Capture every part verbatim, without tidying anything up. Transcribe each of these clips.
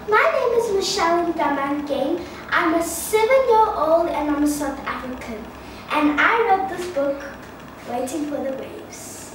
My name is Nkamankeng. I'm a seven-year-old and I'm a South African. And I wrote this book, Waiting for the Waves.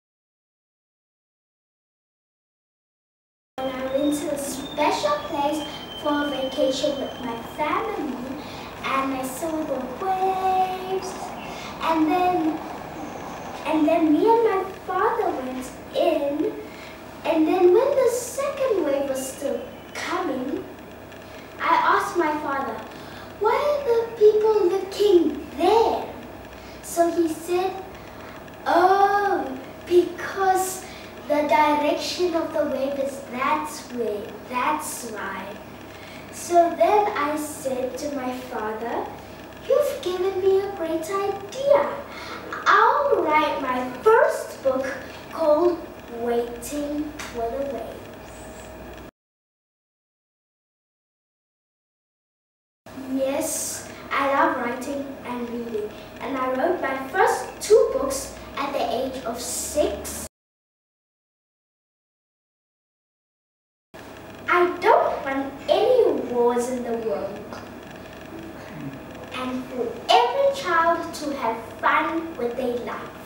When I went to a special place for a vacation with my family, and I saw the waves, and then, and then me and my father went in, and then when the second wave was still coming, I asked my father, why are the people looking there? So he said, oh, because the direction of the wave is that way, that's why. So then I said to my father, you've given me a great idea. I'll write my first book called Waiting for the Waves. Yes, I love writing and reading, and I wrote my first two books at the age of six. I don't want any wars in the world, and for every child to have fun with their life.